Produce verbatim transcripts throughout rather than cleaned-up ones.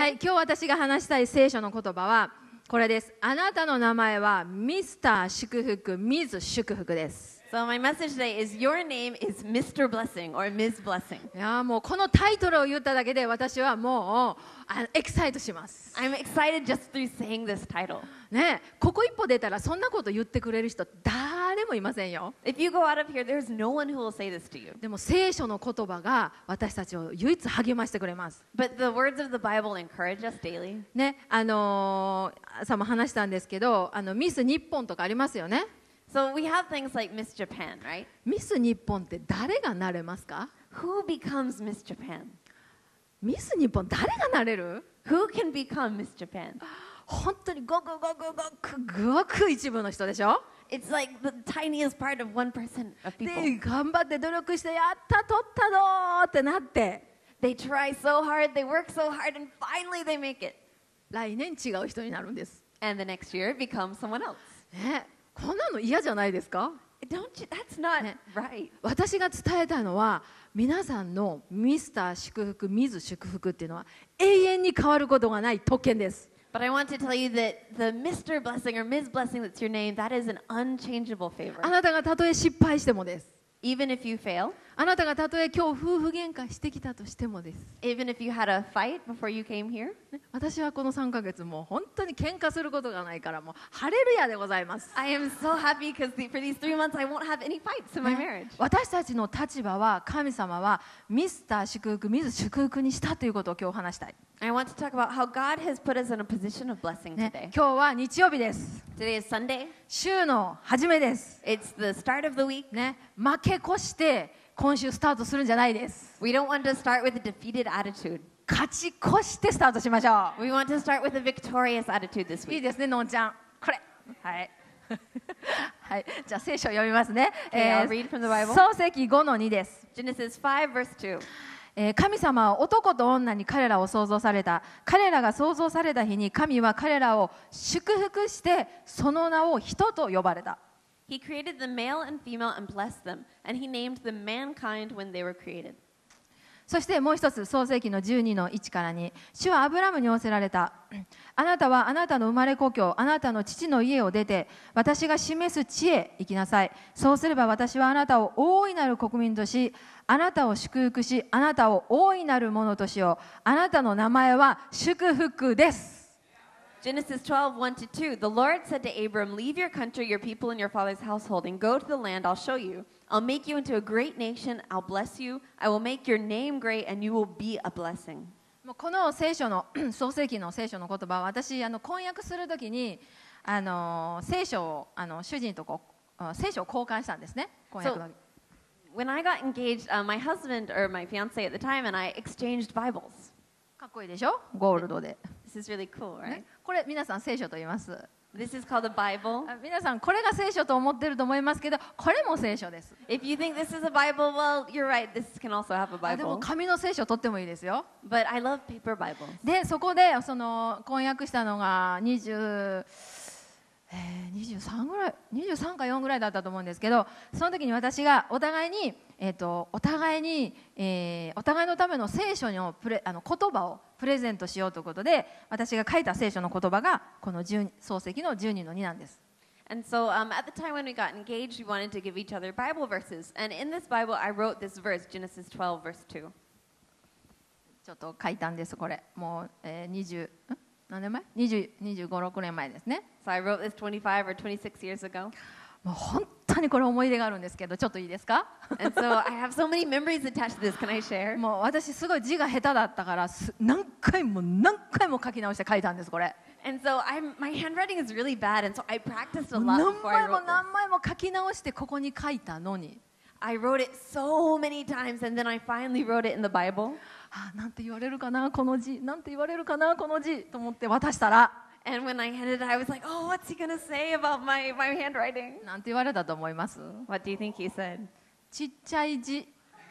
はい、今日私が話したい聖書の言葉はこれです。あなたの名前はミスター祝福、ミズ祝福です。 So my message today is your name is Mister Blessing or Miz Blessing. いやもうこのタイトルを言っただけで私はもうあエキサイトします。 I'm excited just through saying this title. ね、ここ一歩出たらそんなこと言ってくれる人誰もいませんよ。 If you go out of here, there's no one who will say this to you. でも聖書の言葉が私たちを唯一励ましてくれます。 But the words of the Bible encourage us daily. ね、あのー、朝も話したんですけど、あのミス日本とかありますよね。 So we have things like Miss Japan, right? ミス日本って誰がなれますか？ Who becomes Miss Japan? ミス日本誰がなれる？ Who can become Miss Japan? 本当にごくごくごくごく一部の人でしょ。 It's like the tiniest part of one percent of people. で頑張って努力してやった取ったぞーってなって They try so hard, they work so hard, and finally they make it. 来年違う人になるんです。 And the next year it becomes someone else. ね、こんなの嫌じゃないですか？ Don't you? That's not ね right. 私が伝えたいのは皆さんのミスター祝福、ミズ祝福っていうのは永遠に変わることがない特権です。 But I want to tell you that the Mister Blessing or Miz Blessing that's your name, that is an unchangeable favor. あなたがたとえ失敗してもです。 Even if you fail, あなたがたとえ今日夫婦喧嘩してきたとしてもです。 even if you had a fight before you came here, ね、私はこのさんかげつもう本当に喧嘩することがないからもうハレルヤでございます。 I am so happy because the, for these three months I won't have any fights in my ね、 marriage. 私たちの立場は神様はミスター祝福、ミズ祝福にしたということを今日話したい。 I want to talk about how God has put us in a position of blessing ね、 today. 今日は日曜日です。 Today is Sunday. 週の初めです。 It's the start of the week. ね、負け越して今週スタートするんじゃないです。 We don't want to start with a defeated attitude. 勝ち越してスタートしましょ We want to start with a victorious attitude this う。いい week. ですね、のんちゃん。これ。はい。はい、じゃあ聖書を読みますね。 Okay, I'll read from the Bible. 創世記ごのにです。 Genesis five verse two. えー神様は男と女に彼らを創造された。彼らが創造された日に神は彼らを祝福してその名を人と呼ばれた。 He created the male and female and blessed them, and he named them mankind when they were created. そしてもう一つ創世記のじゅうにのいちからに、主はアブラムに仰せられた。あなたはあなたの生まれ故郷、あなたの父の家を出て私が示す地へ行きなさい。そうすれば私はあなたを大いなる国民とし、あなたを祝福し、あなたを大いなるものとしよう。あなたの名前は祝福です。 Genesis twelve, one to two. The Lord said to Abram, leave your country, your people, and your father's household, and go to the land I'll show you. I'll make you into a great nation. I'll bless you. I will make your name great, and you will be a blessing. もうこの聖書の創世記の聖書の言葉は私あの婚約するときにあの聖書をあの主人とこう聖書を交換したんですね。婚約の時。 When I got engaged, uh, my husband or my fiance at the time and I exchanged Bibles. かっこいいでしょ？ゴールドで。 This is really cool, right? ね、これ皆さん聖書と言います。 This is called the Bible. あ皆さんこれが聖書と思ってると思いますけど、これも聖書です。 If you think this is a Bible, well, you're right. This can also have a あでも Bible. 紙の聖書とってもいいですよ。 But I love paper Bibles. でそこでその婚約したのがにじゅう、えー、にじゅうさんぐらいにじゅうさんかよんぐらいだったと思うんですけど、その時に私がお互いに、えー、とお互いに、えー、お互いのための聖書のプレあの言葉をプレゼントしようということで、私が書いた聖書の言葉がこのじゅう創世記のじゅうにのになんです。 And so um, at the time when we got engaged, we wanted to give each other Bible verses. And in this Bible, I wrote this verse, Genesis twelve, verse two. ちょっと書いたんです、これ。もう、えー、にじゅう、ん何年前 ?にじゅう、にじゅうご、ろくねんまえですね。 So I wrote this twenty-five or twenty-six years ago. もう本当にこれ思い出があるんですけど、ちょっといいですか？ And so I have so many memories attached to this. Can I share? もう私すごい字が下手だったからす何回も何回も書き直して書いたんです、これ。 And so I'm, my handwriting is really bad, and so I practiced a もう lot 何 before I 枚も wrote this. 何枚も書き直してここに書いたのに、 I wrote it so many times, and then I finally wrote it in the Bible. あなんて言われるかなこの字、なんて言われるかなこの字と思って渡したら、 And when I handed it, I was like, oh, what's he going to say about my, my handwriting? なんて言われたと思います？ What do you think he said? ちっちゃい字。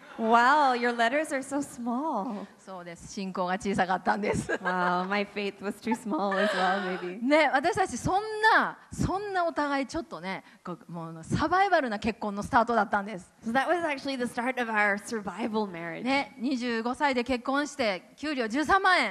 Wow, your letters are so small. そうです、信仰が小さかったんです。 Wow, my faith was too small as well, maybe. ね、私たちそんなそんなお互いちょっとね、こうもうサバイバルな結婚のスタートだったんです。 So that was actually the start of our survival marriage. ね、にじゅうごさいで結婚して給料じゅうさんまんえん。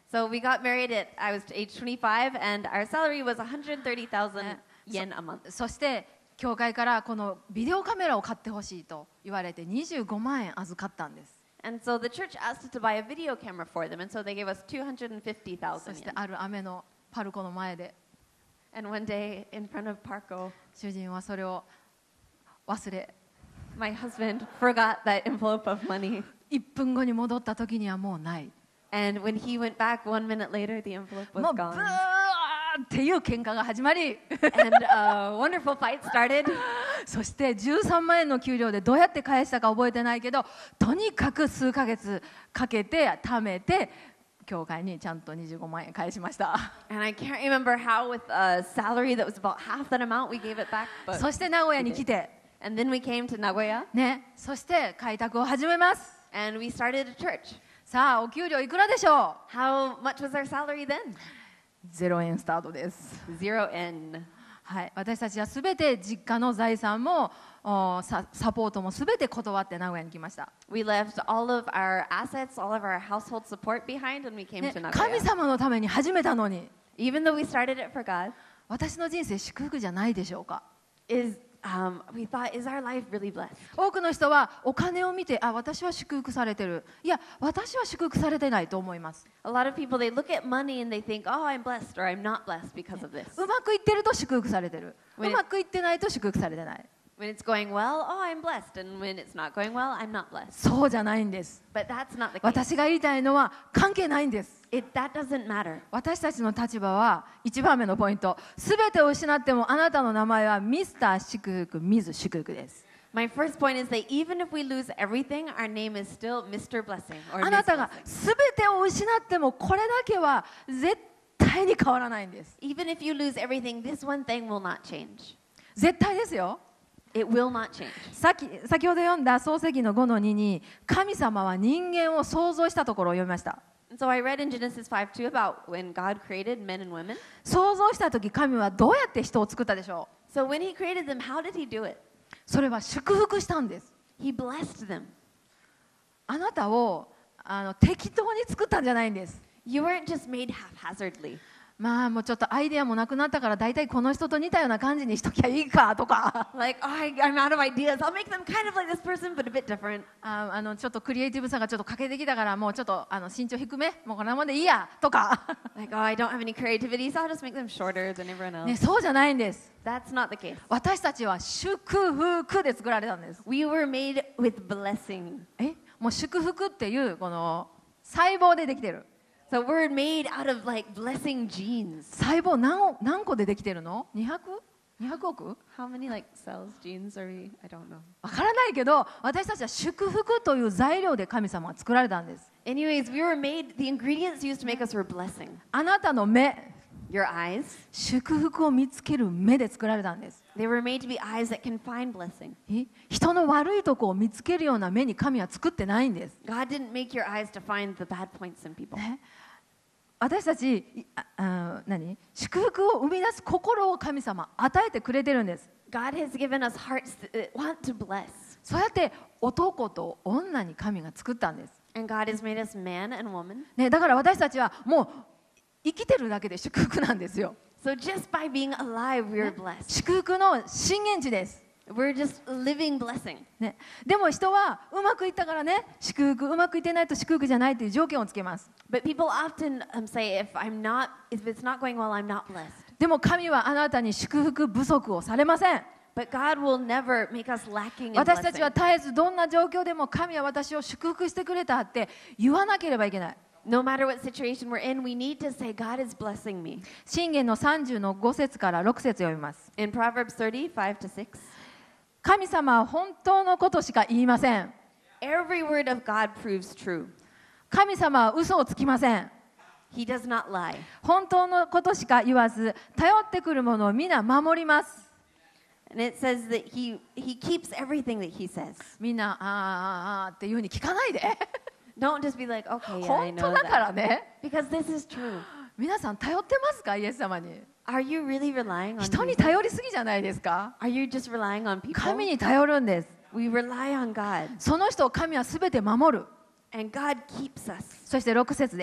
So we got married at I was age twenty-five, and our salary was one hundred thirty thousand yen a month. そして教会からこのビデオカメラを買ってほしいと言われてにじゅうごまんえん預かったんです。 And so the church asked us to buy a video camera for them, and so they gave us two hundred fifty そ thousand して yen. ある雨のパルコの前で And one day in front of Parco, 主人はそれを忘れ my husband forgot that envelope of money. いっぷんごに戻った時にはもうない。 And when he went back one minute later, the envelope も was うブー gone. っていう喧嘩が始まり And a wonderful fight started. そしてじゅうさんまんえんの給料でどうやって返したか覚えてないけどとにかく数ヶ月かけて貯めて教会にちゃんとにじゅうごまんえん返しました。 And I can't remember how, with a salary that was about half that amount, we gave it back. But そして名古屋に来て、 and then we came to Nagoya, ね、そして開拓を始めます。 and we started a church. さあお給料いくらでしょ How much was our salary then? う？ゼロえんスタートです。 Zero yen. はい、私たちはすべて実家の財産もおササポートもすべて断って名古屋に来ました。 We left all of our assets, all of our household support behind when we came ね to 神 Nagoya. 様のために始めたのに Even though we started it for God, 私の人生祝福じゃないでしょうか。 is um, we thought, is our life really blessed? 多くの人はお金を見てあ私は祝福されてるいや私は祝福されてないと思います。 A lot of people, they look at money and they think, oh, I'm blessed or I'm not blessed because of this. うまくいってると祝福されてる When うまくいってないと祝福されてない。 When it's going well, oh, I'm blessed. And when it's not going well, I'm not blessed. そうじゃないんです。 But that's not the case. 私が言いたいのは関係ないんです。 It, that doesn't matter. 私たちの立場はいちばんめのポイントすべてを失ってもあなたの名前はミスター祝福ミズ祝福です。 My first point is that even if we lose everything, our name is still Mister Blessing or あな Miss たが Blessing. すべてを失ってもこれだけは絶対に変わらないんです。 Even if you lose everything, this one thing will not change. 絶対ですよ。 It will not change. さっき先ほど読んだ創世記のごのにに神様は人間を創造したところを読みました。 And so I read in Genesis five two about when God created men and women. 創造した時神はどうやって人を作ったでしょ So when he created them, how did he do it? う。それは祝福したんです。 He blessed them. あなたをあの適当に作ったんじゃないんです。 You weren't just made haphazardly. まあもうちょっとアイデアもなくなったから大体この人と似たような感じにしときゃいいかとか Like, oh, I, I'm out of ideas. I'll make them kind of like this person, but a bit different. ああのちょっとクリエイティブさがちょっと欠けてきたからもうちょっとあの身長低めもうこんなもんでいいやとか、 Like, oh, I don't have any creativity, so I'll just make them shorter than everyone else. ね、そうじゃないんです。 That's not the case. 私たちは祝福で作られたんです。 We were made with blessing. えもう祝福っていうこの細胞でできてる。 So we're made out of like blessing genes. 細胞何何個でできてるの ?にひゃく?にひゃくおく How many like cells, genes are we? I don't know. わからないけど私たちは祝福という材料で神様は作られたんです。 Anyways, we were made, the ingredients used to make us were blessing. あなたの目 Your eyes, 祝福を見つける目で作られたんです。 they were made to be eyes that can find blessing. え人の悪いとこを見つけるような目に神は作ってないんです。 God didn't make your eyes to find the bad points in people. ね、私たちいああ何祝福を生み出す心を神様与えてくれてるんです。 God has given us hearts that want to bless. そうやって男と女に神が作ったんです。 And God has made us man and woman. ね、だから私たちはもう生きてるだけで祝福なんですよ。 So just by being alive, we are blessed. 祝福の震源地です。 We're just living blessing. ね、でも人はうまくいったからね祝福うまくいってないと祝福じゃないという条件をつけます。 But people often um, say, if I'm not, if it's not going well, I'm not blessed. でも神はあなたに祝福不足をされません。 But God will never make us lacking in 私たちは blessing. 絶えずどんな状況でも神は私を祝福してくれたって言わなければいけない。 No matter what situation we're in, we need to say, God is blessing me. 箴言のさんじゅうのご節からろく節読みます。 In Proverbs thirty, five to six, 神様は本当のことしか言いません。 every word of God proves true. 神様は嘘をつきません。 He does not lie. 本当のことしか言わず頼ってくるものを皆守ります。 And it says that he, he keeps everything that he says. みんなあーあーあーっていうふうに聞かないで Don't just be like, okay, yeah, I 本 know 当だから that. ね。 Because this is true. 皆さん頼ってますかイエス様に。 Are you really relying on 人に Jesus? 頼りすぎじゃないですか。 Are you just relying on people? 神に頼るんです。 We rely on God. その人を神はすべて守る。 And God keeps us. そしてろく節です。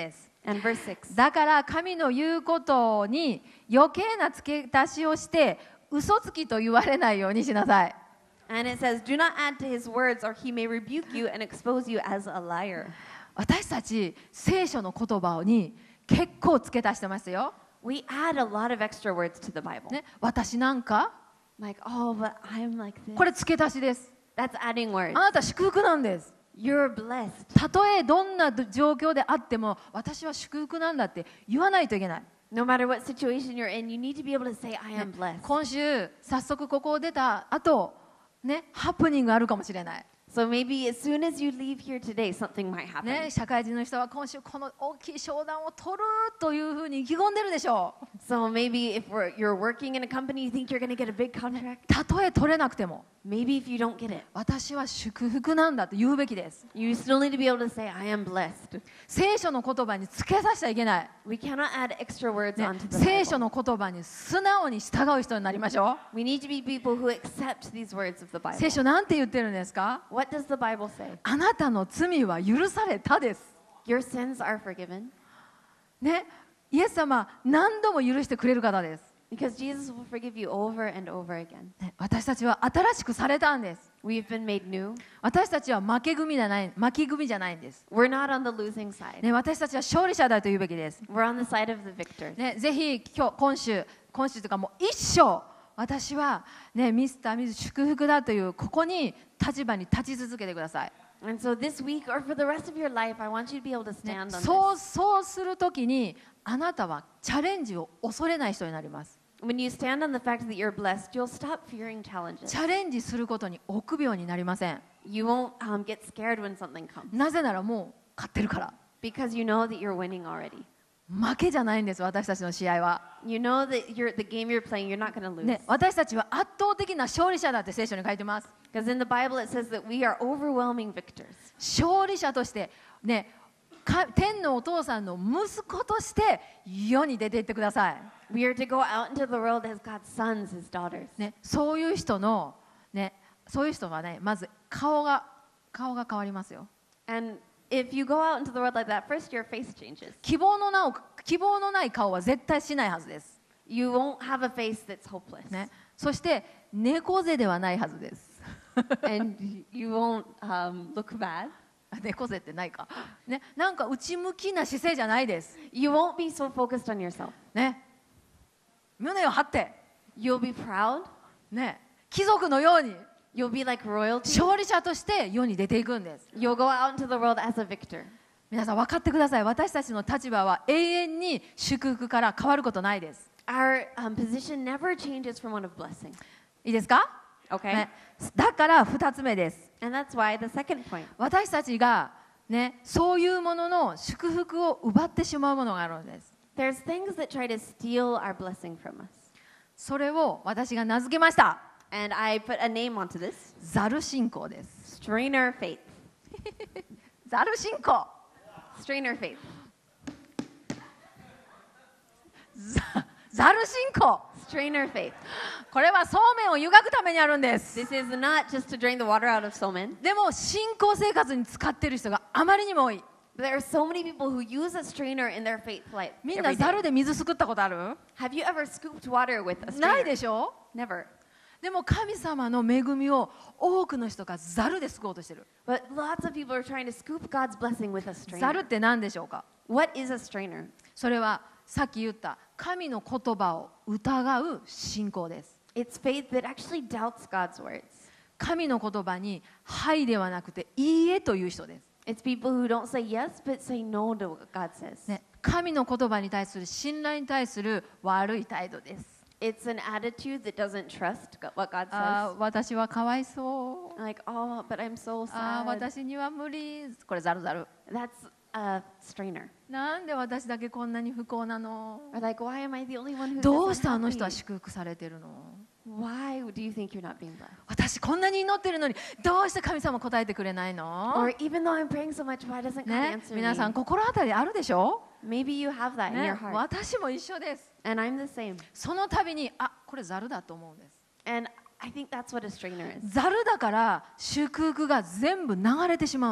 And verse six. だから神の言うことに余計な付け足しをして嘘つきと言われないようにしなさい。 And it says, do not add to his words, or he may rebuke you and expose you as a liar. 私たち聖書の言葉に結構付け足してますよ。 We add a lot of extra words to the Bible. ね、私なんか Like, oh, but I'm like this. これ付け足しです。 That's adding あ words. なた祝福なんです。 You're blessed. たとえどんな状況であっても私は祝福なんだって言わないといけない。 No matter what situation you're in, you need to be able to say, I am blessed. 今週早速ここを出た後ね、ハプニングあるかもしれない。 So maybe as soon as you leave here today, something might happen. ね、社会人の人は今週この大きい商談を取るというふうに意気込んでるでしょう。 So maybe if we're, you're working in a company, you think you're going to get a big contract. たとえ取れなくても Maybe if you don't get it, 私は祝福なんだと言うべきです。 you still need to be able to say, I am blessed. 聖書の言葉に付けさせちゃいけない、 We cannot add extra words ね、 onto the 聖書 Bible. の言葉に素直に従う人になりましょ We need to be people who accept these words of the う。 Bible. 聖書なんて言ってるんですか？ What does the Bible say? あなたの罪は許されたです。 Your sins are forgiven ね、イエス様は何度も許してくれる方です。 because Jesus will forgive you over and over again. ね、私たちは新しくされたんです。 We've been made new. 私たちは負け組じゃない、負け組じゃないんです。 We're not on the losing side. ね、私たちは勝利者だと言うべきです。 We're on the side of the victors. ね、ぜひ今日今週今週というかもう一生私はねミスターミズ祝福だというここに立場に立ち続けてください。 And so this week or for the rest of your life, I want you to be able to ね、 stand on そう this. そうするときにあなたはチャレンジを恐れない人になります。 When you stand on the fact that you're blessed, you'll stop fearing challenges. チャレンジすることに臆病になりません。 You won't um, get scared when something comes なぜならもう勝ってるから。 because you know that you're winning already. 負けじゃないんです、私たちの試合は。 You know that you're, the game you're playing, you're not going to lose. ね、私たちは圧倒的な勝利者だって聖書に書いてます。 Because in the Bible it says that we are overwhelming victors. 勝利者としてね、か天のお父さんの息子として世に出ていってください。 We are to go out into the world as God's sons, His daughters. ね、そういう人の、ね、そういう人はね、まず顔が顔が変わりますよ。 And if you go out into the world like that, first your face changes. 希望のなお希望のない顔は絶対しないはずです。 You won't have a face that's hopeless. ね、そして猫背ではないはずです。 And you won't um, look bad. 猫背ってないか、ね、なんか内向きな姿勢じゃないです。 You won't be so focused on yourself. ね、胸を張って、 You'll be proud. ね、貴族のように You'll be like royalty. 勝利者として世に出ていくんです。 You'll go out into the world as a victor. 皆さん分かってください。私たちの立場は永遠に祝福から変わることないです。 Our um, position never changes from one of blessing. いいですか、 Okay? ね、だからふたつめです。 And that's why the second point. 私たちが、ね、そういうものの祝福を奪ってしまうものがあるんです。 There's things that try to steal our blessing from us. それを私が名付けました。 And I put a name onto this. ザル信仰です。 Strainer faith. ザル信仰。 Strainer faith. ザザル信仰。 Strainer faith. これはそうめんを湯がくためにあるんです。 This is not just to drain the water out of somen. でも信仰生活に使っている人があまりにも多い。 But there are so many people who use a strainer in their faith life. みんな every ザ day. ルで水すくったことある？ Have you ever scooped water with a ない strainer? でしょ？ Never. でも神様の恵みを多くの人がザルですくおうとしてる。 But lots of people are trying to scoop God's blessing with a ザル strainer. って何でしょうか？ What is a strainer? それはさっき言った神の言葉を疑う信仰です。 It's faith that actually doubts God's words. 神の言葉にはいではなくていいえという人です。 It's people who don't say yes but say no to what God says. ね、神の言葉に対する信頼に対する悪い態度です。 It's an attitude that doesn't trust go- what God あ says. ー私はかわいそう Like, oh, but I'm so あー sad. 私には無理。これザルザル。 That's a strainer. なんで私だけこんなに不幸なの？ Or like, why am I the only one who どう doesn't してあの人は happy? 祝福されてるの？ Why do you think you're not being blessed? 私こんなに祈ってるのにどうして神様答えてくれないの？ Or even though I'm praying so much, why doesn't God ね、 answer 皆さん me? 心当たりあるでしょ？ Maybe you have that in ね your、heart. 私も一緒です。 And I'm the same. その度にあこれザルだと思うんです。 And I think that's what a strainer is. ザルだから祝福が全部流れてしまうんです。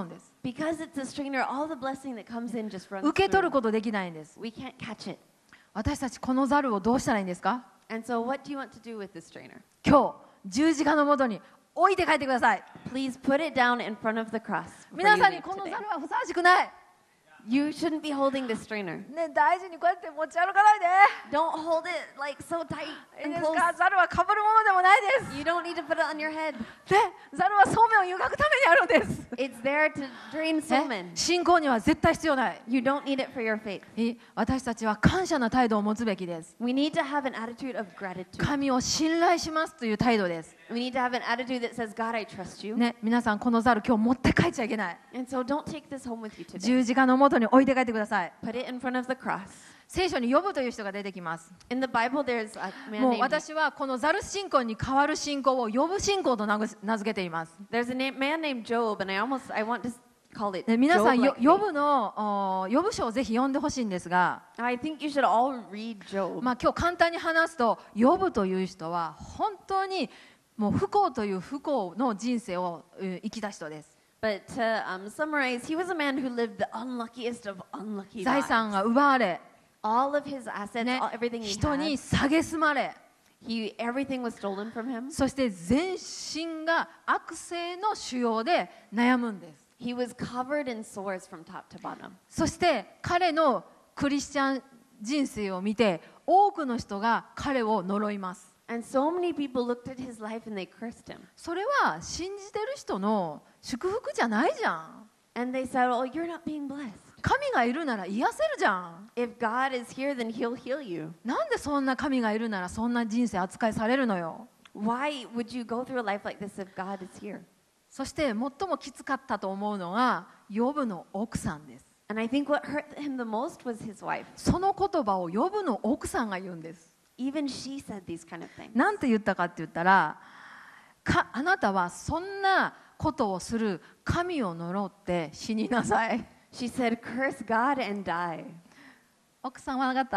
Because it's a strainer, all the blessing that comes in just runs 受け取る through. ことできないんです。 We can't catch it. 私たちこのザルをどうしたらいいんですか？ And so what do you want to do with this strainer? 今日十字架のもとに置いて帰ってください。 Please put it down in front of the cross. before 皆 you さんに leave この today. ザルはふさわしくない。 You shouldn't be holding this strainer. ね、大事にこうやって持ち歩かないで。 Don't hold it like so tight いい and です close. か？ザルは被るものでもないです。 You don't need to put it on your head. で、ザルはそうめんを湯がくためにあるんです。 It's there to drain ね somen. 信仰には絶対必要ない。 You don't need it for your faith. いい私たちは感謝の態度を持つべきです。 We need to have an attitude of gratitude. 神を信頼しますという態度です。 We need to have an attitude that says, God, I trust you. ね、皆さんこのザル今日持って帰っちゃいけない。 And so don't take this home with you today. 十字架のもとに置いて帰ってください。 Put it in front of the cross. 聖書に呼ぶという人が出てきます。 In the Bible, there's a man もう named 私はこのザル信仰に代わる信仰を呼ぶ信仰と名付名付けています。 there's a name, man named Job, and I almost I want to call it で皆さん、よ Job-like 呼 faith. ぶのお呼ぶ書をぜひ読んでほしいんですが、 I think you should all read Job. まあ、今日簡単に話すと呼ぶという人は本当にもう不幸という不幸の人生をうん生きた人です。 But to um, summarize, he was a man who lived the unluckiest of unlucky 財産 lives. が奪われ、 All of his assets, ね all, everything he 人に had, 蔑まれ、 he everything was stolen from him. そして全身が悪性の腫瘍で悩むんです。 He was covered in sores from top to bottom. そして彼のクリスチャン人生を見て多くの人が彼を呪います。 And so many people looked at his life and they cursed him. それは信じてる人の祝福じゃないじゃん。 And they said, "Oh, you're not being blessed. 神がいるなら癒せるじゃん。 If God is here, then he'll heal you. なんでそんな神がいるならそんな人生扱いされるのよ。 Why would you go through a life like this if God is here?" そして最もきつかったと思うのがヨブの奥さんです。 And I think what hurt him the most was his wife. その言葉をヨブの奥さんが言うんです。 Even she said these kind of things. なんて言ったかって言ったら、かあなたはそんなことをする神を呪って死になさい。 She said, "Curse God and die." 奥さんは分かった。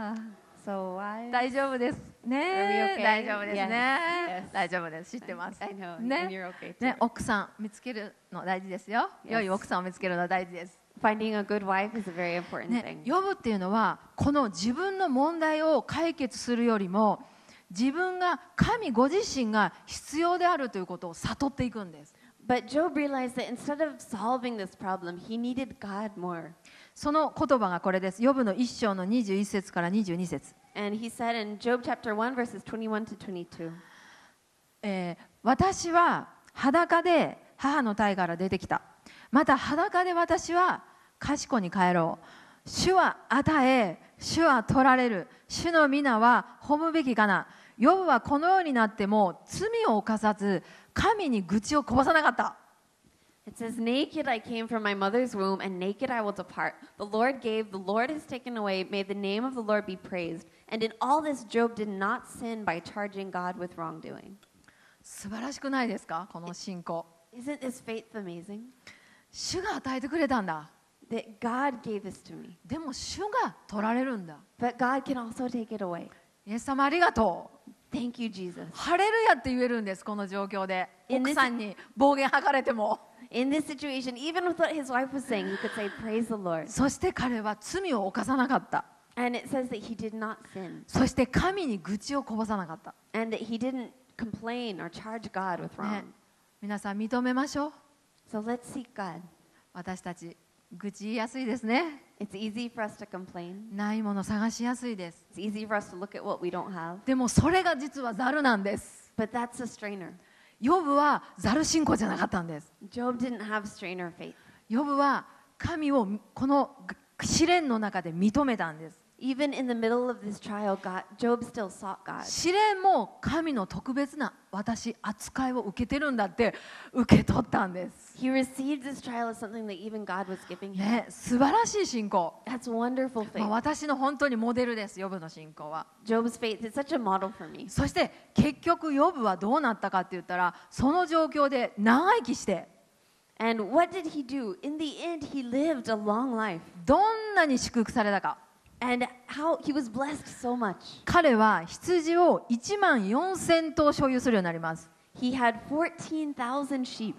So why? 大丈夫ですね。 Are we okay? 大丈夫ですね。 Yes. 大丈夫です。知ってます。 I know. ね And you're okay too. ね、奥さん見つけるの大事ですよ。 Yes. 良い奥さんを見つけるのは大事です。 Finding a good wife is a very important ね thing.、 ヨブっていうのはこの自分の問題を解決するよりも自分が神ご自身が必要であるということを悟っていくんです。 But Job realized that instead of solving this problem, he needed God more. その言葉がこれです。ヨブの一章のにじゅういっ節からにじゅうに節、 And he said in Job chapter one, verses twenty-one to twenty-two, えー私は裸で母の体から出てきた。また裸で私は賢に帰ろう。主は与え、主は取られる。主の皆は褒むべきかな。ヨブはこのようになっても罪を犯さず、神に愚痴をこぼさなかった。 it says, "Naked I came from my mother's womb, and naked I will depart. The Lord gave, the Lord has taken away. May the name of the Lord be praised." And in all this, Job did not sin by charging God with wrongdoing. 素晴らしくないですか、この信仰。 Isn't this faith amazing? 主が与えてくれたんだ。 That God gave this to me. でも主が取られるんだ。 But God can also take it away. イエス様ありがとう。 Thank you, Jesus. ハレルヤって言えるんです、この状況で。 In this- 奥さんに暴言吐かれても。 In this situation, even with what his wife was saying, he could say, "Praise the Lord." そして彼は罪を犯さなかった。 And it says that he did not sin. そして神に愚痴をこぼさなかった。 And that he didn't complain or charge God with ね wrong.、 皆さん認めましょう。 So let's seek God. 私たち愚痴言いやすいですね。 It's easy for us to complain. ないもの探しやすいです。 It's easy for us to look at what we don't have. でもそれが実はザルなんです。 But that's a strainer. ヨブはザル信仰じゃなかったんです。 Job didn't have strainer faith. ヨブは神をこの試練の中で認めたんです。 Even in the middle of this trial, God, Job still sought God. 試練も神の特別な私扱いを受けてるんだって受け取ったんです。 He received this trial as something that even God was giving him. ね、素晴らしい信仰。 That's wonderful まあ faith. 私の本当にモデルです、ヨブの信仰は。 Job's faith is such a model for me. そして結局ヨブはどうなったかって言ったら、その状況で長生きして、 And what did he do? In the end, he lived a long life. どんなに祝福されたか。 And how he was blessed so much. 彼は羊をいちまんよんせんとう所有するようになります。 He had fourteen thousand sheep.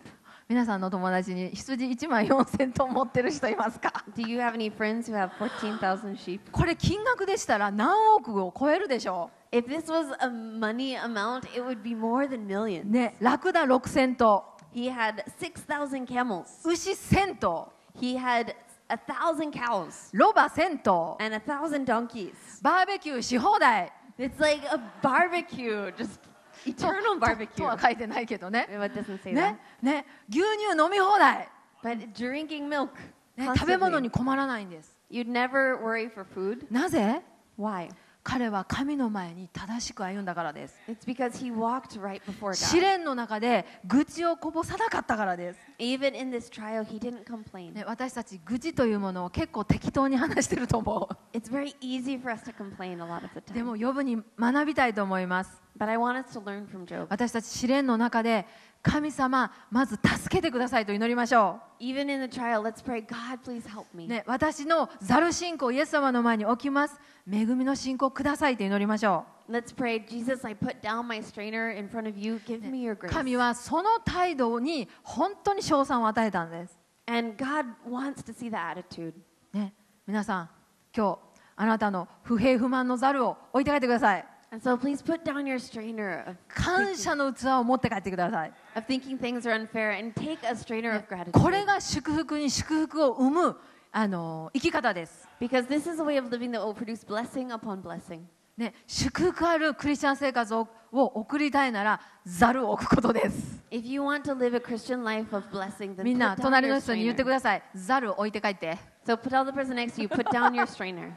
皆さんの友達に羊いちまんよんせんトン持ってる人いますか？ Do you have any friends who have fourteen thousand sheep? これ金額でしたら何億を超えるでしょ If this was a money amount, it would be more than う。 millions. ね、ラクダろくせん頭、 He had six thousand camels. 牛せん頭、 He had a thousand cows ロバせん頭、 and a thousand donkeys. バーベキューし放題。 It's like a barbecue, just eternal と barbecue. は書いてないけどね。 It doesn't say ね、ね、牛乳飲み放題。 that. But drinking milk ね、食べ物 constantly. に困らないんです。 You'd never worry for food. なぜ？ Why? 彼は神の前に正しく歩んだからです。 It's because he walked right before 試 God. 練の中で愚痴をこぼさなかったからです。 Even in this trial, he didn't complain. ね、私たち愚痴というものを結構適当に話してると思 It's very easy for us to complain a lot of the う。で time. もヨブに学びたいと思います。 But I want us to learn from Job. 私たち試練の中で神様まず助けてくださいと祈りましょ Even in the trial, let's pray, God, please help う。 me. ね、私のザル信仰イエス様の前に置きます。恵みの信仰くださいと祈りましょ Let's pray, Jesus, I put down my strainer in front of you. Give me your う。 grace. 神はその態度に本当に称賛を与えたんです。 And God wants to see that attitude. ね、皆さん今日あなたの不平不満のザルを置いて帰ってください。 And so please put down your strainer of 感 thinking, 謝の器を持って帰ってください。 of thinking things are unfair and take a strainer of これ gratitude. が祝福に祝福を生むあの生き方です。 Because this is a way of living that will produce blessing upon blessing. ね、祝福あるクリスチャン生活をを送りたいならザルを置くことです。 If you want to live a Christian life of blessing, then みん put な down 隣 your の人に言ってく strainer. ださい。ザルを置いて帰って。 So put tell the person next to you, put down your strainer.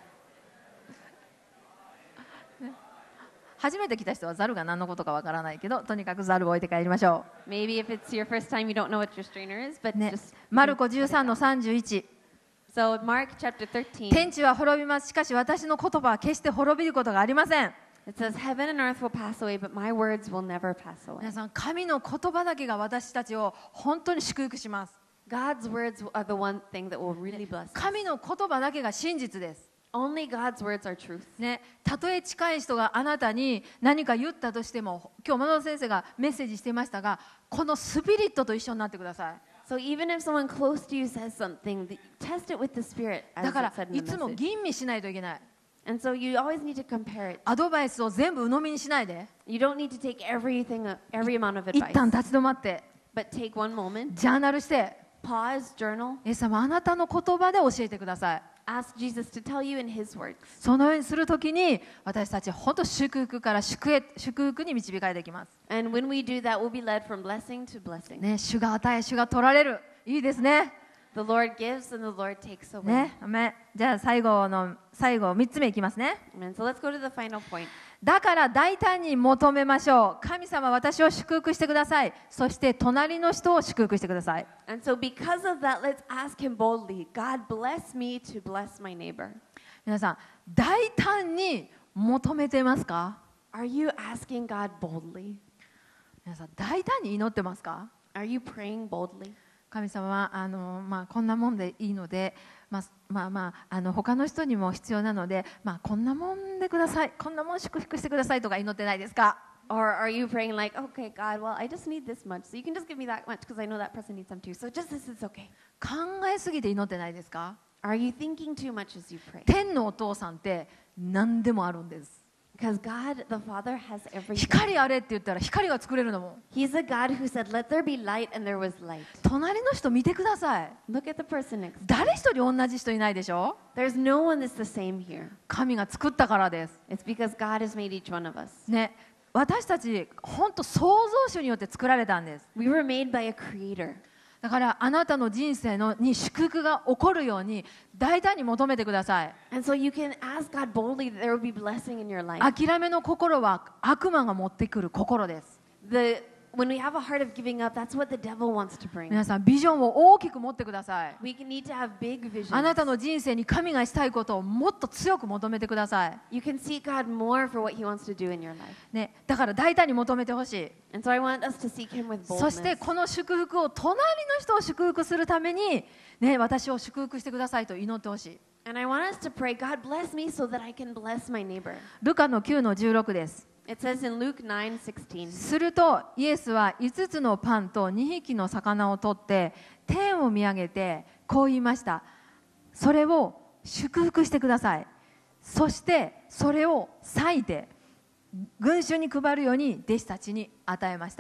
初めて来た人はザルが何のことかわからないけど、とにかくザルを置いて帰りましょ Maybe if it's your first time, you don't know what your strainer is, but う。ね just、 マルコじゅうさんのさんじゅういち。 So Mark chapter thirteen, 天地は滅びます。しかし私の言葉は決して滅びることがありません。 it says, "Heaven and earth will pass away, but my words will never pass away." 皆さん、神の言葉だけが私たちを本当に祝福します。 God's words are the one thing that will really bless us. 神の言葉だけが真実です。 Only God's words are truth. ね、たとえ近い人があなたに何か言ったとしても、今日真野先生がメッセージしていましたが、このスピリットと一緒になってください。 So even if someone close to you says something, th- test it with the Spirit, だ as か it ら said in い the つも message. 吟味しないといけない。 And so you always need to compare it. アドバイスを全部鵜呑みにしないで、 You don't need to take everything, uh, every amount of 一 advice, 旦立ち止まって but take one moment, ジャーナルして、 pause, journal, イエス様あなたの言葉で教えてください。 ask Jesus to tell you in His words. そのようにするときに私たち本当祝福から祝へ祝福に導かれていきます。 And when we do that, we'll be led from blessing to blessing. ね、主が与え、主が取られる。いいですね。 The Lord gives and the Lord takes away. ね、アメン。じゃあ最後の最後みっつめいきますね。 Amen. So let's go to the final point. だから大胆に求めましょう。神様私を祝福してください。そして隣の人を祝福してください。 And so because of that, let's ask Him boldly, God bless me to bless my neighbor. 皆さん大胆に求めてますか？ Are you asking God boldly? 皆さん大胆に祈ってますか？ Are you praying boldly? 神様はあの、まあ、こんなもんでいいので、まあまあまあ、あの他の人にも必要なので、まあ、こんなもんでください、こんなもん祝福してくださいとか祈ってないですか？ Or are you praying like, okay, God, well, I just need this much, so you can just give me that much because I know that person needs some too. So just this is okay. 考えすぎて祈ってないですか？ Are you thinking too much as you pray? 天のお父さんって何でもあるんです。 Because God, the Father, has everything. 光あれって言ったら光が作れるのも。 He's a God who said, let there be light, and there was light. 隣の人見てください。 Look at the person next. 誰一人同じ人いないでしょ？ There's no one that's the same here. 神が作ったからです。 It's because God has made each one of us. ね、私たち本当創造主によって作られたんです。 We were made by a creator. だからあなたの人生のに祝福が起こるように大胆に求めてください。 And so you can ask God boldly that there will be blessing in your life. 諦めの心は悪魔が持ってくる心です。 The, when we have a heart of giving up, that's what the devil wants to bring. 皆さんビジョンを大きく持ってください。 We can need to have big visions. あなたの人生に神がしたいことをもっと強く求めてください。 You can seek God more for what He wants to do in your life. ね、だから大胆に求めてほしい。 And so I want us to seek Him with そして boldness. この祝福を隣の人を祝福するために、ね、私を祝福してくださいと祈ってほしい。 And I want us to pray, God bless me so that I can bless my neighbor. ルカのきゅうのじゅうろくです。 It says in Luke nine sixteen. するとイエスはいつつのパンとにひきの魚を取って天を見上げてこう言いました。それを祝福してください。そしてそれを裂いて群衆に配るように弟子たちに与えました。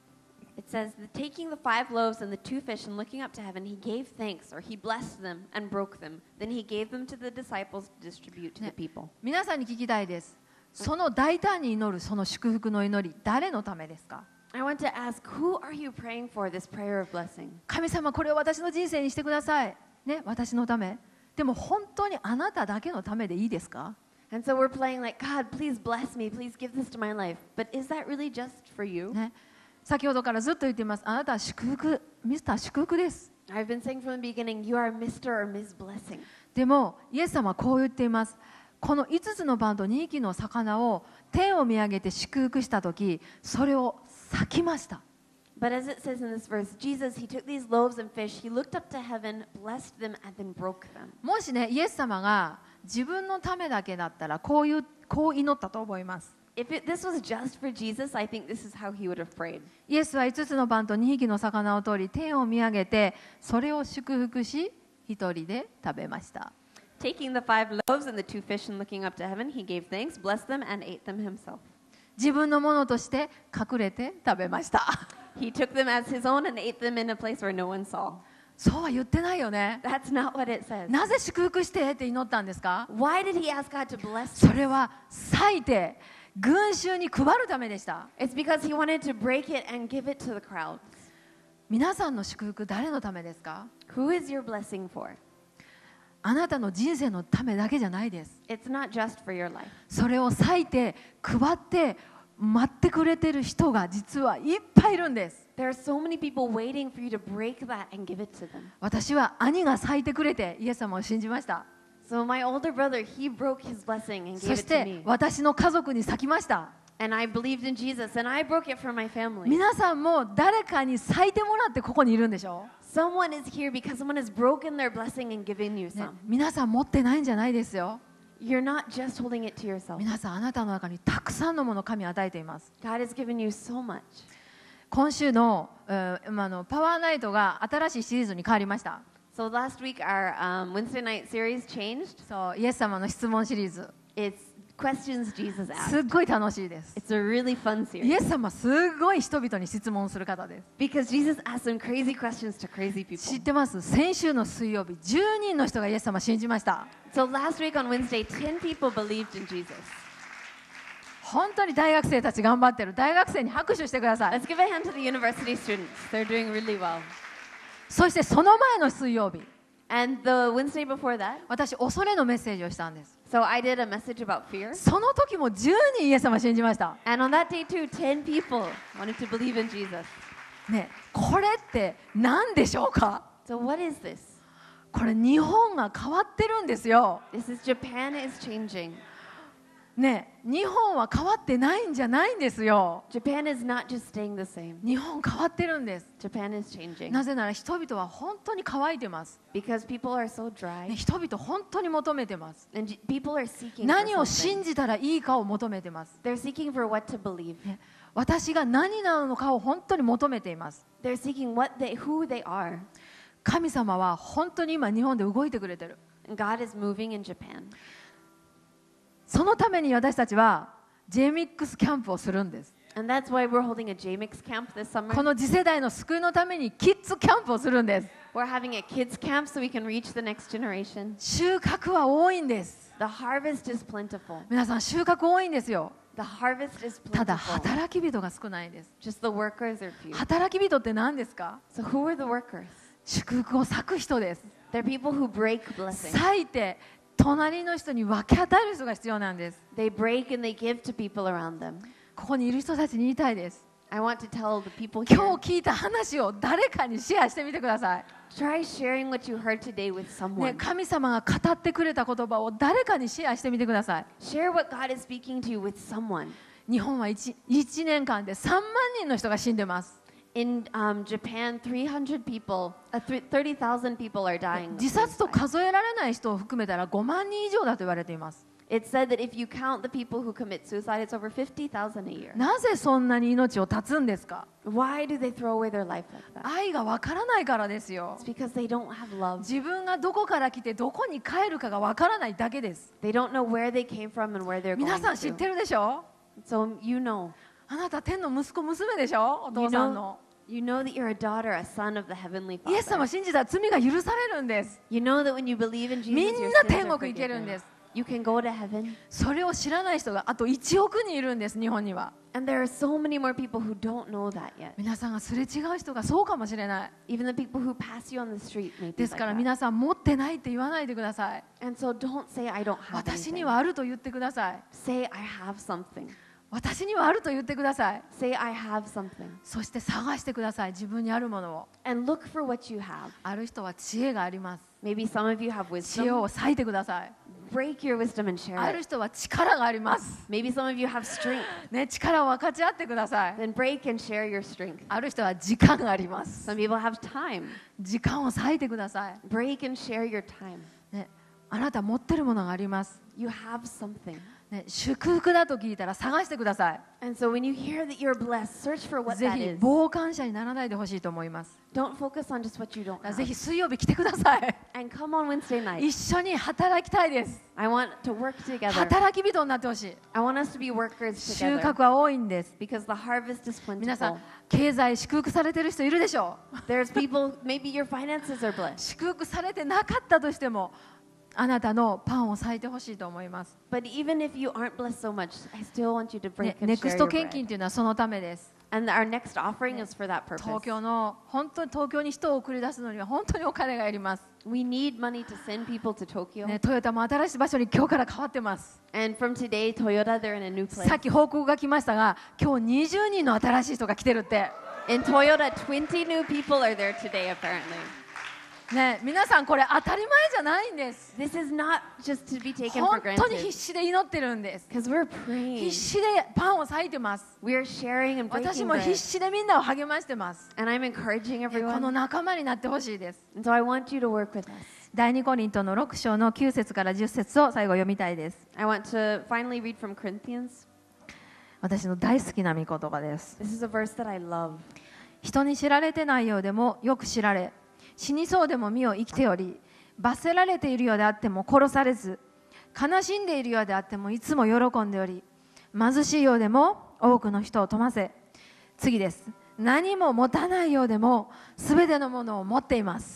It says, taking the five loaves and the two fish and looking up to heaven, he gave thanks, or he blessed them and broke them. Then he gave them to the disciples to distribute to the people. 皆さんに聞きたいです。その大胆に祈るその祝福の祈り、誰のためですか？ I want to ask, who are you praying for this prayer of blessing? 神様、これを私の人生にしてください。ね、私のため。でも本当にあなただけのためでいいですか？ And so we're playing like, God, please bless me, please give this to my life. But is that really just for you? ね、先ほどからずっと言っています。あなたは祝福、ミスター祝福です。 I've been saying from the beginning, you are Mister or Miss Blessing. でもイエス様はこう言っています。このいつつのパンとにひきの魚を天を見上げて祝福したとき、それを裂きました。 But as it says in this verse, Jesus, he took these loaves and fish, he looked up to heaven, blessed them, and then broke them. もしね、イエス様が自分のためだけだったらこういうこう祈ったと思います。 If it, this was just for Jesus, I think this is how he would have prayed. イエスはいつつのパンとにひきの魚を取り、天を見上げて、それを祝福し、一人で食べました。 Taking the five loaves and the two fish and looking up to heaven, he gave thanks, blessed them, and ate them himself. 自分のものとして隠れて食べました。 He took them as his own and ate them in a place where no one saw. そうは言ってないよね。 That's not what it says. なぜ祝福してって祈ったんですか？ Why did he ask God to bless そ them? れは裂いて群衆に配るためでした。 It's because he wanted to break it and give it to the crowds. 皆さんの祝福誰のためですか？ Who is your blessing for? あなたの人生のためだけじゃないです。 It's not just for your life. それを裂いて配って待ってくれてる人が実はいっぱいいるんです。 There are so many people waiting for you to break that and give it to them. 私は兄が裂いてくれてイエス様を信じました。 So my older brother, he broke his blessing and そ gave し it to て me. 私の家族に裂きました。 And I believed in Jesus and I broke it for my family. 皆さんも誰かに裂いてもらってここにいるんでしょ？ Someone is here because someone has broken their blessing and given you ね、 some. 皆さん持ってないんじゃないですよ。 You're not just holding it to yourself. 皆さんあなたの中にたくさんのものを神は与えています。 God has given you so much. 今週の、えー、あのパワーナイトが新しいシリーズに変わりました。 So last week our um, Wednesday night series changed. そうイエス様の質問シリーズ It's questions Jesus す asked. っごい楽しいです。 It's a really fun イ series エス様すっごい人々に質問する方です。 because Jesus asked some crazy questions to crazy 知っ people. てます？先週の水曜日じゅうにんの人がイエス様を信じました。 So last week on Wednesday, ten people believed in Jesus. 本当に大学生たち頑張ってる。大学生に拍手してください。 Let's give a hand to the university students. They're doing really well. そしてその前の水曜日 And the Wednesday before that, 私恐れのメッセージをしたんです。 so I did a message about fear. その時もじゅうにんイエス様を信じました。 And on that day too, ten people wanted to believe in Jesus. ね、これって何でしょうか？ So what is this? これ日本が変わってるんですよ。 This is Japan is changing. ね、日本は変わってないんじゃないんですよ。 Japan is not just staying the same. 日本変わってるんです。 Japan is changing なぜなら人々は本当に乾いてます。 because people are so ね、 dry 人々本当に求めてます。 and j- people are seeking 何 for を信 something. じたらいいかを求めてます。 They're seeking for what to believe. ね、私が何なのかを本当に求めています。 They're seeking what they, who they are. 神様は本当に今日本で動いてくれてる。 And God is moving in Japan. そのために私たちは ジェイミックス キャンプをするんです。 And that's why we're holding a J M I X camp this こ summer. の次世代の救いのためにキッズキャンプをするんです。 We're having a kids camp so we can reach the next generation. 収穫は多いんです。 The harvest is plentiful. 皆さん収穫多いんですよ。 The harvest is ただ plentiful. 働き人が少ないんです。 Just the workers are few. 働き人って何ですか？ So who are the workers? 祝福を裂く人です。 They're people who break blessing. 裂いて隣の人に分け与える人が必要なんです。 They break and they give to people around them. ここにいる人たちに言いたいです。 I want to tell the people 今 here, 日聞いた話を誰かにシェアしてみてください。 try sharing what you heard today with ね、 someone. 神様が語ってくれた言葉を誰かにシェアしてみてください。 Share what God is speaking to you with someone. 日本は 1, 1年間でさんまんにんの人が死んでます。 In um, Japan, three hundred people, uh, thirty thousand people are dying. of 自殺と suicide. 数えられない人を含めたらごまんにん以上だと言われています。 It said that if you count the people who commit suicide, it's over fifty thousand a year. なぜそんなに命を絶つんですか？ Why do they throw away their life like that? 愛がわからないからですよ。 It's because they don't have love. 自分がどこから来てどこに帰るかがわからないだけです。 They don't know where they came from and where they're 皆 going さん知っ to. てるでしょ？ So you know. あなた天の息子娘でしょ？お You 父さん know, の。 you know that you're a daughter, a son of the heavenly イエス様 Father. 信じたら罪が許されるんです。 You know that when you believe in み Jesus, ん your な sins 天 are 国行けるんで forgiven. す。 You can go to heaven. それを知らない人があといちおく人いるんです、日本には。 And there are so many more people who don't know that yet. 皆さんがすれ違う人がそうかもしれない。 Even the people who pass you on the street may be です like から that. 皆さん持ってないって言わないでください。 And so don't say I don't have 私に anything. はあると言ってください。 Say I have something. 私にはあると言ってください。 Say I have something. そして探してください、自分にあるものを。 And look for what you have. ある人は知恵があります。 Maybe some of you have 知恵 wisdom. を割いてください。 Break your wisdom and share ある it. 人は力があります。 Maybe some of you have strength. ね、力を分かち合ってください。 Then break and share your strength. ある人は時間があります。 Some people have time. 時間を割いてください。 Break and share your time. ね、あなた持ってるものがあります。 You have something. ね、祝福だと聞いたら探してください。 And so when you hear that you're blessed, search for what ぜ that ひ is. 傍観者にならないでほしいと思います。 Don't focus on just what you don't だから have. ぜひ水曜日来てください。 And come on Wednesday night. 一緒に働きたいです。 I want to work together. 働き人になってほしい。 I want us to be workers 収 together. 穫は多いんです。 Because the harvest is 皆さ plentiful. ん、経済祝福されてる人いるでしょう。 There's people, maybe your finances are blessed. 祝福されてなかったとしても、あなたのパンを割いてほしいと思います。 But even if you aren't blessed so much, I still want you to ね break、and ネ share クスト your 献金 bread. というのはそのためです。 And our next offering is for that 東 purpose. 京の本当に東京に人を送り出すのには本当にお金がいります。 We need money to send people to Tokyo. ね、トヨタも新しい場所に今日から変わってます。 And from today, Toyota, they're in a new さ place. っき報告が来ましたが、今日にじゅうにんの新しい人が来てるって。 In Toyota, twenty new people are there today, apparently. ね、皆さんこれ当たり前じゃないんです。 This is not just to be taken 本 for 当に granted. 必死で祈ってるんです。 Because we're 必 praying. 死でパンを割いてます。 We're sharing and 私 breaking も必 bread. 死でみんなを励ましてます。 And I'm encouraging この everyone. 仲間になってほしいです。 And so I want you to work with us. 第二コリントのろく章のきゅう節からじゅっ節を最後読みたいです。 I want to finally read from Corinthians. 私の大好きな御言葉です。 This is a verse that I love. 人に知られてないようでもよく知られ、死にそうでも身を生きており、罰せられているようであっても殺されず、悲しんでいるようであってもいつも喜んでおり、貧しいようでも多くの人を富ませ、次です。何も持たないようでもすべてのものを持っています。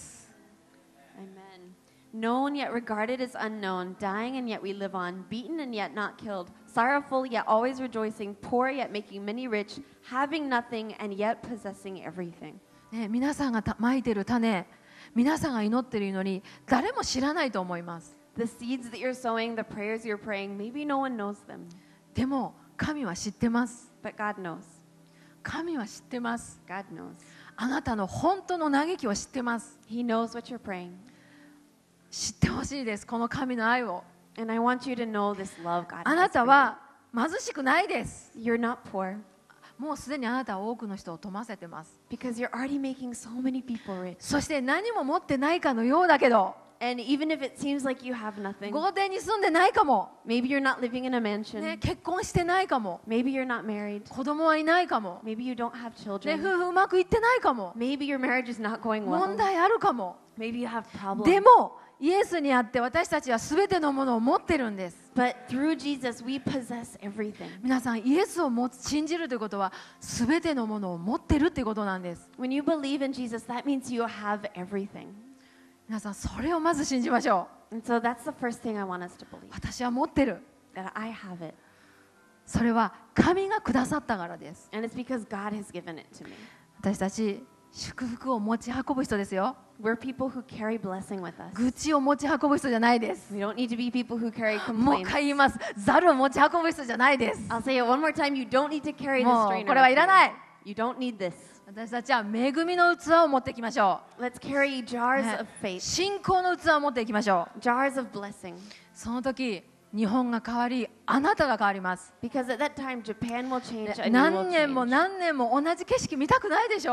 Amen. Known yet regarded as unknown, dying and yet we live on, beaten and yet not killed, sorrowful yet always rejoicing, poor yet making many rich, having nothing and yet possessing everything. ね、皆さんがたまいている種、皆さんが祈っている祈り、誰も知らないと思います。 The seeds that you're sowing, the prayers you're praying, maybe no one knows them, でも神は知ってます。 but God knows. 神は知ってます。 God knows. あなたの本当の嘆きを知ってます。 He knows what you're praying. 知ってほしいです、この神の愛を。 And I want you to know this love God あな has た for は貧しくないです。 you. You're not poor もうすでにあなたは多くの人を富ませてます。 because you're already making so many people rich. そして何も持ってないかのようだけど、 And even if it seems like you have nothing, 豪邸に住んでないかも、 maybe you're not living in a mansion, ね、結婚してないかも、 maybe you're not married, 子供はいないかも、 maybe you don't have ね、 children, 夫婦うまくいってないかも、 maybe your marriage is not going 問 well, 題あるかも。 maybe you have problems. でもイエスにあって私たちは全てのものを持ってるんです。 But through Jesus, we possess everything. 皆さん、イエスを持つ信じるということは全てのものを持ってるということなんです。 When you believe in Jesus, that means you have everything. 皆さん、それをまず信じましょう。 And so that's the first thing I want us to believe, 私は持ってる。 that I have it. それは神がくださったからです。 And it's because God has given it to me. 私たち祝福を持ち運ぶ人ですよ。 We're people who carry blessing with us. 愚痴を持ち運ぶ人じゃないです。 We don't need to be people who carry もう一 complaints. 回言います。ざるを持ち運ぶ人じゃないです。 I'll say it one more time. You don't need to carry the もう strain. これはいらない。 You don't need this. 私たちは恵みの器を持っていきましょ Let's carry う。 jars ね of faith, 信仰の器を持っていきましょう。 jars of blessing. その時、日本が変わり、あなたが変わります。 Because at that time, Japan will change, and you 何 will 年も change. 何年も同じ景色見たくないでしょ？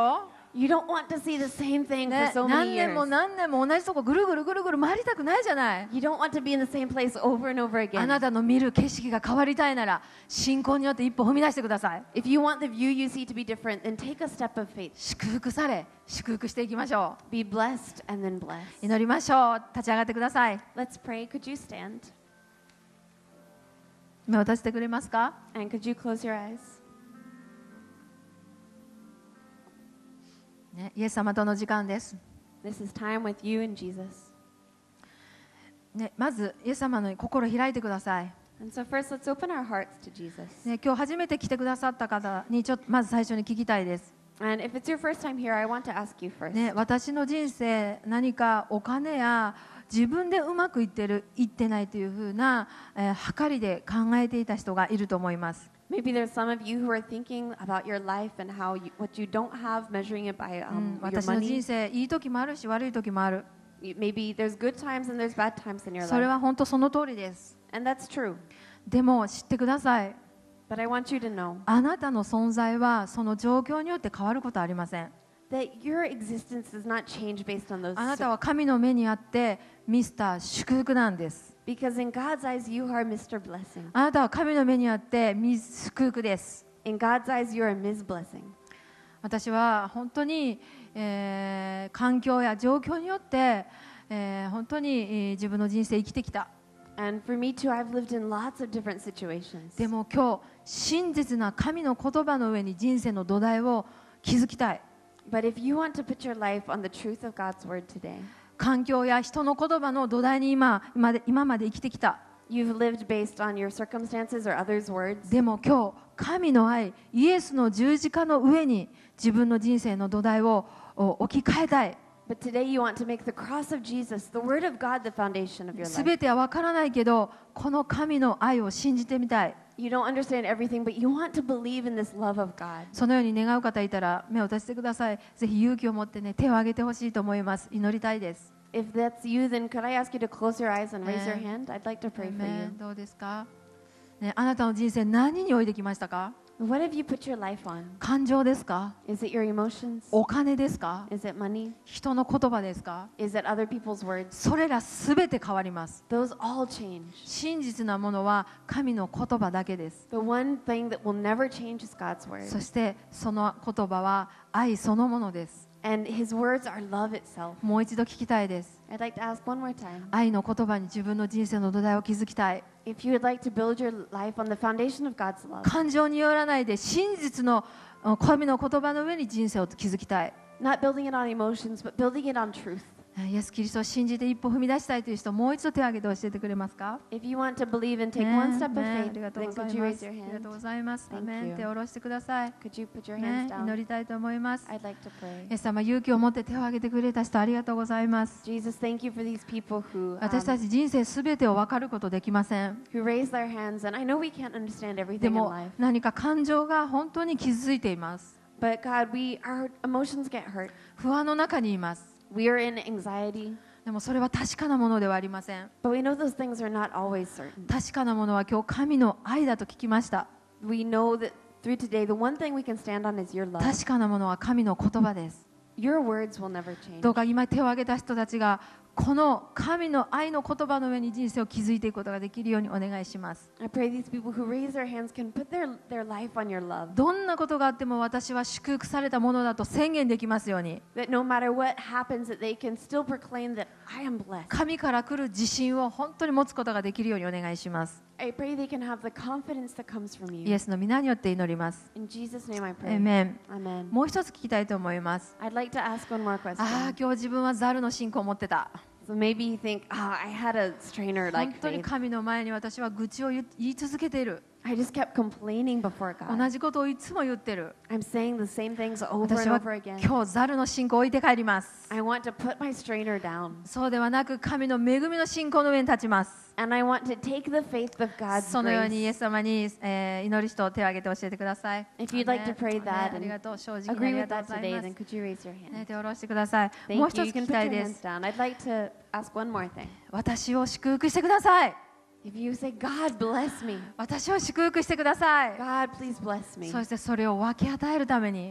You don't want to see the same thing for ね、 so 何 many 年も years. 何年も同じとこぐるぐるぐるぐる回りたくないじゃない。 You don't want to be in the same place over and over あな again. たの見る景色が変わりたいなら信仰によって一歩踏み出してください。 If you want the view you see to be different, then take a step of faith. 祝福され祝福していきましょ Be blessed and then bless. う。祈りましょう。立ち上がってください。 Let's pray. Could you stand? 目を閉じてくれますか。 And could you close your eyes? ね、イエス様との時間です、 This is time with you and Jesus. ね、まずイエス様の心を開いてください、 And so first, let's open our hearts to Jesus. ね、今日初めて来てくださった方にちょっとまず最初に聞きたいです、 And if it's your first time here, I want to ask you first. ね、私の人生何かお金や自分でうまくいってるいってないというふうな、えー、計りで考えていた人がいると思います。 Maybe there's some of you who are thinking about your life and how you, what you don't have, measuring it by うん um, your 私の人 money. 生いい時もあるし悪い時もある。 Maybe there's good times and there's bad times in your それ life. は本当その通りです。 And that's true. でも知ってください。 But I want you to know あなたの存在はその状況によって変わることはありません。 that your existence does not change based on those あなたは神の目にあってミスター祝福なんです。 because in God's eyes you are Mister Blessing. あなたは神の目にあってミス祝福です。 In God's eyes you are Miz Blessing. 私は本当に、えー環境や状況によって、えー本当に、えー自分の人生生きてきた。 And for me too, I've lived in lots of different situations. でも今日真実な神の言葉の上に人生の土台を築きたい。 But if you want to put your life on the truth of God's word today, 環境や人の言葉の土台に今今まで今まで生きてきた。 you've lived based on your circumstances or others' words. でも今日神の愛イエスの十字架の上に自分の人生の土台をお置き換えたい。 But today you want to make the cross of Jesus, the word of God, the foundation of your す life. べては分からないけどこの神の愛を信じてみたい。 You don't understand everything, but you want to believe in this love of God. そのように願う方いたら目を閉じてください。ぜひ勇気を持ってね手を挙げてほしいと思います。祈りたいです。 If that's you, then could I ask you to close your eyes and raise your Amen. hand? I'd like to pray for Amen. you. どうですか、ね、あなたの人生何に置いてきましたか。 What have you put your life on? 感情ですか。 Is it your emotions? お金ですか。 Is it money? 人の言葉ですか。 Is it other people's words? それらすべて変わります。 Those all change. 真実なものは神の言葉だけです。 The one thing that will never change is God's word. そしてその言葉は愛そのものです。 And his words are love itself. もう一度聞きたいです。 I'd like to ask one more time. 愛の言葉に自分の人生の土台を築きたい。 If you would like to build your life on the foundation of God's love, 感情によらないで真実のあ神の言葉の上に人生を築きたい。 not building it on emotions, but building it on truth. イエス・キリストを信じて一歩踏み出したいという人、もう一度手を挙げて教えてくれますか。 If you want to believe and take ね one step of ね faith, ありがとう then ござ could い you ま raise す。 your ありがとう hand? ございます。 Thank アメン you. 手を下ろしてください。 Could you put your ね hands 祈 down? りたいと思います。 I'd like to イ pray. エス様、勇気を持って手を挙げてくれた人、ありがとうございます。 Jesus, thank you for these people who, 私た um, ち人生すべてを分かることできません。 who raise their hands. And I know we can't understand で everything in も life. 何か感情が本当に傷ついています。 But God, we, our emotions get hurt. 不安の中にいます。 We are in anxiety. でもそれは確かなものではありません。 But we know those things are not always certain. 確かなものは今日神の愛だと聞きました。 We know that through today, the one thing we can stand on is your love. 確かなものは神の言葉です。 Your words will never change. どうか今手を挙げた人たちがこの神の愛の言葉の上に人生を築いていくことができるようにお願いします。 I pray these people who raise their hands can put their, their life on your love. どんなことがあっても私は祝福されたものだと宣言できますように。 That no matter what happens, that they can still proclaim that I am blessed. 神から来る自信を本当に持つことができるようにお願いします。 I pray they can have the confidence that comes from イ you. エスの皆によって祈ります。 In Jesus' name I ア pray. メン。 Amen. もう一つ聞きたいと思います。 I'd like to ask one more ああ、 question. 今日自分はザルの信仰を持ってた。 So maybe you think, oh, I had a strainer 本 like 当に faith. 神の前に私は愚痴を言言い続けている。 I just kept complaining before 同 God. じことをいつも言ってる。 I'm saying the same things over 私 and は over again. 今日ザルの信仰を置いて帰ります。 I want to put my strainer down. そうではなく神の恵みの信仰の上に立ちます。 And I want to take the faith of God's そのようにイエ grace. ス様に、えー祈る人を手を挙げて教えてください。 If you'd like to ア pray メン that ありがとう。正直にあ Agree り with がとう that ござい today, ます。 then could you raise your ね、 hand? 手を下ろしてください。もう Thank 一 you. つ You 聞 can き put た your いで hands す。 down. I'd like to ask one more thing. 私を祝福してください。 If you say, God bless me, 私を祝福してください。 God please bless me, そしてそれを分け与えるために、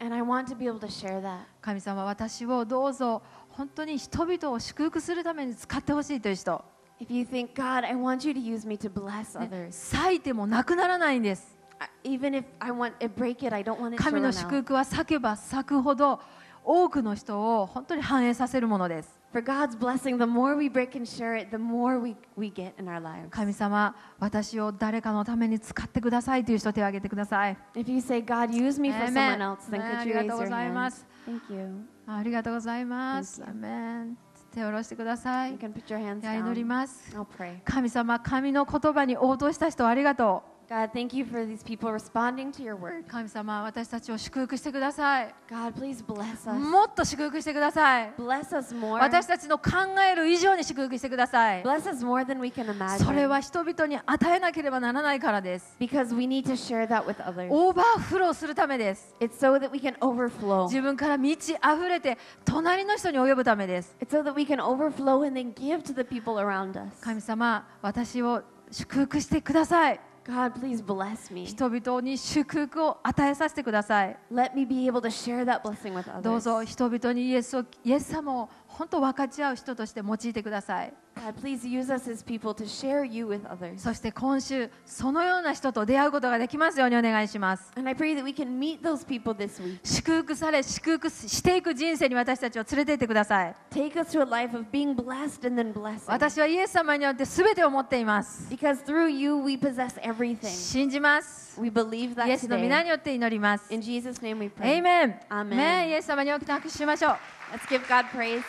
And I want to be able to share that. 神様、私をどうぞ本当に人々を祝福するために使ってほしいという人、 If you think, God, I want you to use me to bless ね others. 裂いてもなくならないんです。 I- Even if I want to break it, I don't want it to 神 run の祝 out. 福は裂けば裂くほど多くの人を本当に反映させるものです。 For God's blessing, the more we break and share it, the more we, we get in our lives. 神様、私を誰かのために使ってくださいという人、手を挙げてください。 If you say, God, use me for Amen. someone else, then Amen. could you ありがとう raise ご your ざいま hand? す。 Thank you. ありがとうございます。 Thank you. アメン。手を下ろしてください You。can put your hands では祈り down. ます。 I'll pray. 神様、神の言葉に応答した人、ありがと God, thank you for these people responding to your word. う。神様、私たちを祝福してください。 God, please bless us. もっと祝福してください。 Bless us more. 私たちの考える以上に祝福してください。 Bless us more than we can それ imagine. は人々に与えなければならないからです。 Because we need to share that with others. オーバーフローするためです。 It's so that we can overflow. 自分から満ち溢れて隣の人に及ぶためです。 It's so that we can overflow and then give to the people around us. 神様、私を祝福してください。 God, please bless me. 人々に祝福を与えさせてください。 Let me be able to share that blessing with どう others. ぞ人々にイエスを、イエス様を本当分かち合う人として用いてください。 God, please use us as people to share you with others. そして今週、そのような人と出会うことができますようにお願いします。 And I pray that we can meet those people this week. 祝福され、祝福していく人生に私たちを連れて行ってください。 Take us to a life of being blessed and then blessing. 私はイエス様によって全てを持っています。 Because through you we possess everything. 信じます。 We believe イ that エスの皆 today. によって祈ります。 In Jesus' name we エイ pray. メン。 Amen. ね、イエス様に大きな拍手しましょう。 Let's give God praise.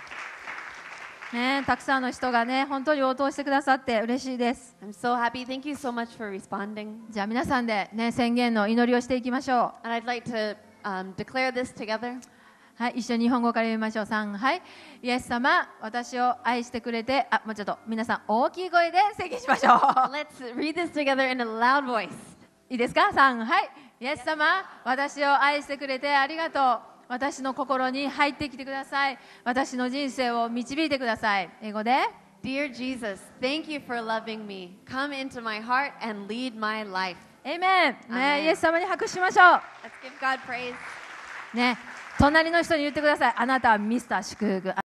ね、たくさんの人がね、本当に応答してくださって嬉しいです。 I'm so happy. Thank you so much for responding. じゃあ皆さんでね、宣言の祈りをしていきましょう。 And I'd like to um, declare this together. はい、一緒に日本語から読みましょう。さん、はい。イエス様、私を愛してくれて、あ、もうちょっと皆さん大きい声で宣言しましょう。 Let's read this together in a loud voice. いいですか？さん、はい。イエス様、私を愛してくれてありがとう。私の心に入ってきてください。私の人生を導いてください。英語で。 Dear Jesus, thank you for loving me. Come into my heart and lead my life. エイメン。ね、 Amen. イエス様に拍手しましょ Let's give God praise. う。ね、隣の人に言ってください。あなたはミスター祝福。